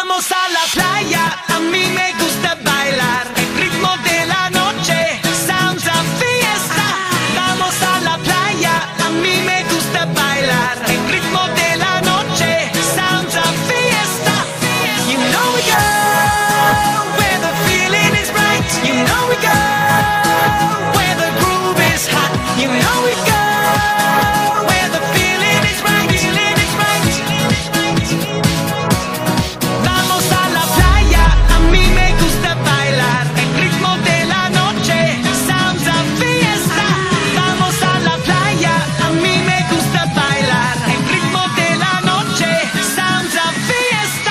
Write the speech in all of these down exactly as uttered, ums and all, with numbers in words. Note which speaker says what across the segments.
Speaker 1: Vamos a la playa, a mí me gusta bailar. El ritmo de la noche, sounds of fiesta. Vamos a la playa, a mí me gusta bailar. El ritmo de la noche, sounds of fiesta. You know we go where the feeling is right. You know we go where the groove is hot. You know we go where the feeling is right. Feeling is right. Vamos a la playa, a mí me gusta bailar. El ritmo de la noche, sounds of fiesta. Vamos a la playa, a mí me gusta bailar. El ritmo de la noche, sounds of fiesta.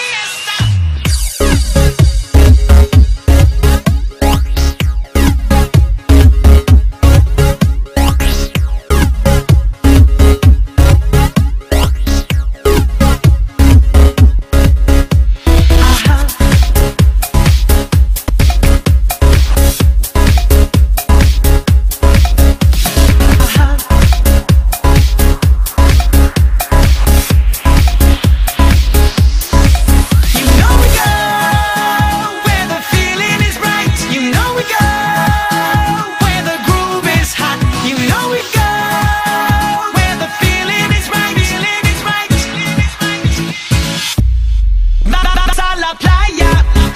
Speaker 1: You know we go where the feeling is right. You know we go where the groove is hot. You know we go where the feeling is right. Feeling is right. Vamos a la playa.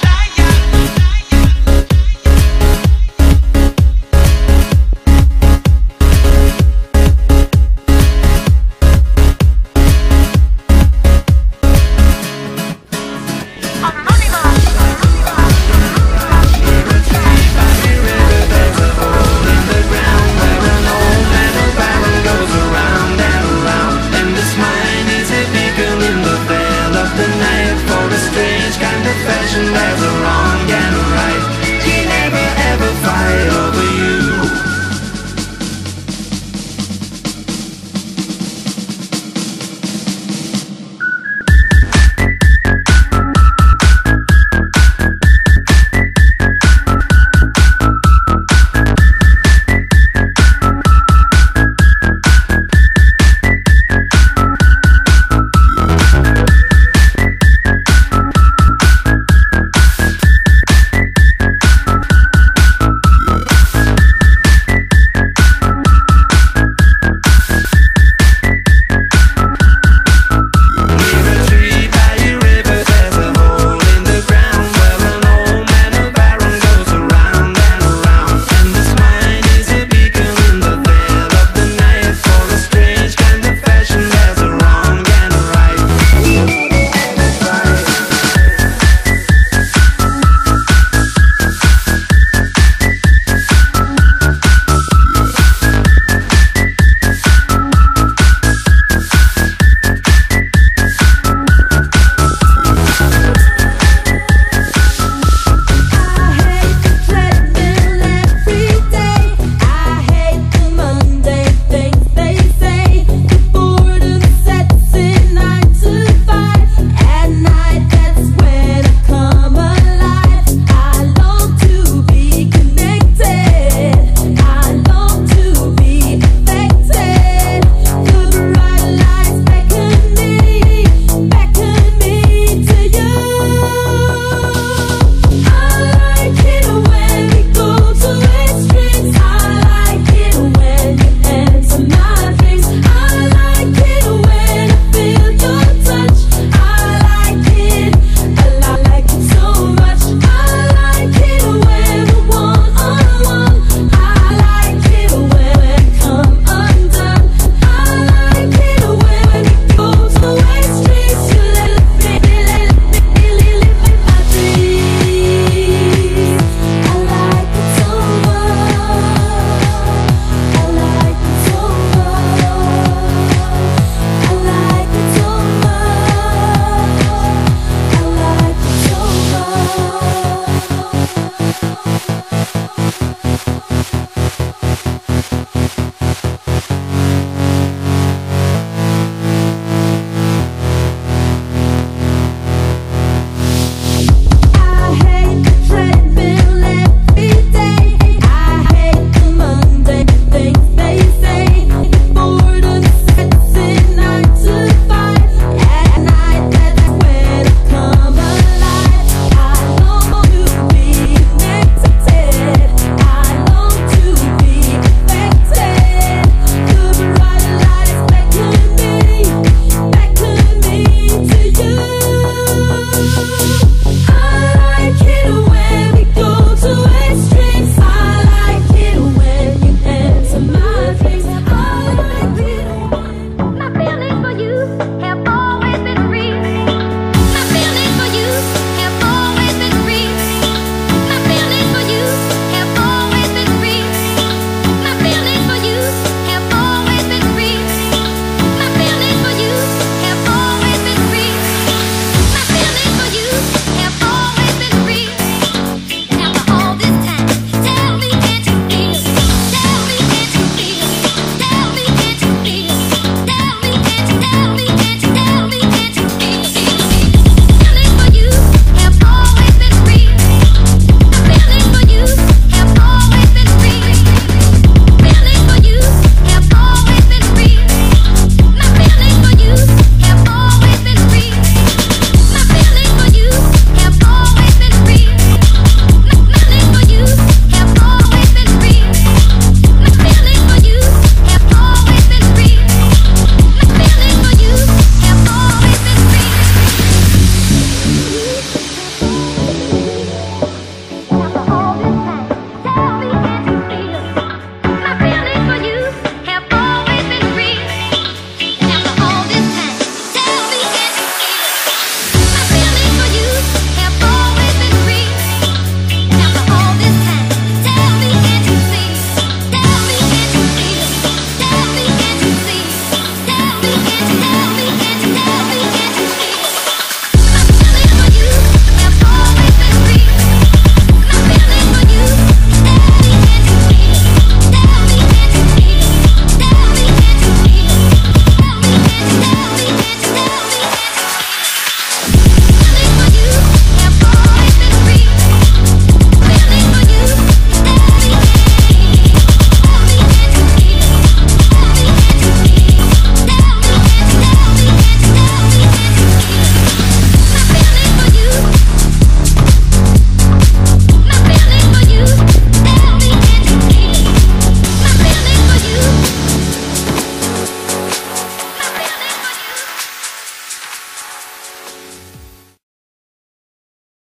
Speaker 2: Goes around and around, and this mine is a beacon in the veil of the night for a strange kind of fashion that's around.